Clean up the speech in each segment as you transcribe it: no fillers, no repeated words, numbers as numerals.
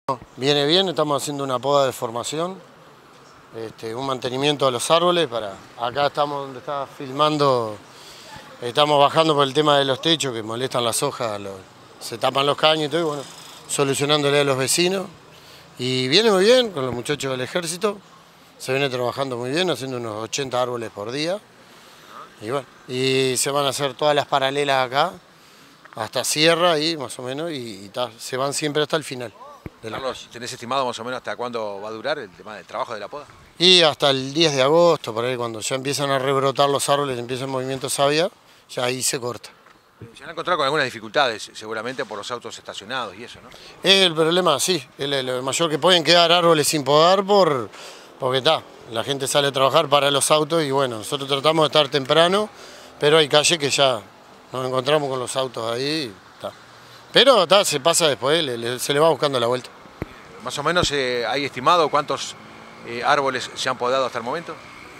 Viene bien, estamos haciendo una poda de formación, un mantenimiento de los árboles. Acá estamos donde está filmando, estamos bajando por el tema de los techos que molestan las hojas, se tapan los caños y todo, y bueno, solucionándole a los vecinos. Y viene muy bien con los muchachos del ejército, se viene trabajando muy bien, haciendo unos 80 árboles por día. Y bueno, y se van a hacer todas las paralelas acá, hasta Sierra ahí más o menos, se van siempre hasta el final. Carlos, ¿tenés estimado más o menos hasta cuándo va a durar el tema del trabajo de la poda? Y hasta el 10 de agosto, por ahí, cuando ya empiezan a rebrotar los árboles, empieza el movimiento savia, ya ahí se corta. Se han encontrado con algunas dificultades, seguramente por los autos estacionados y eso, ¿no? El problema, sí, el mayor que pueden quedar árboles sin podar porque la gente sale a trabajar para los autos y bueno, nosotros tratamos de estar temprano, pero hay calles que ya nos encontramos con los autos ahí. Pero se pasa después, se le va buscando la vuelta. Más o menos hay estimado cuántos árboles se han podado hasta el momento.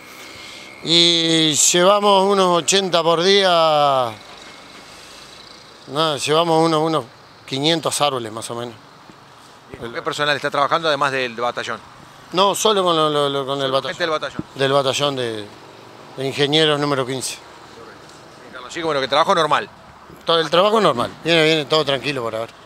Y llevamos unos 80 por día, llevamos unos 500 árboles más o menos. ¿Qué personal está trabajando además del batallón? No, solo con el batallón. Gente del batallón. Del batallón de ingenieros número 15. Carlos, sí, bueno, que trabajo normal. Todo el trabajo normal, viene todo tranquilo por ahora.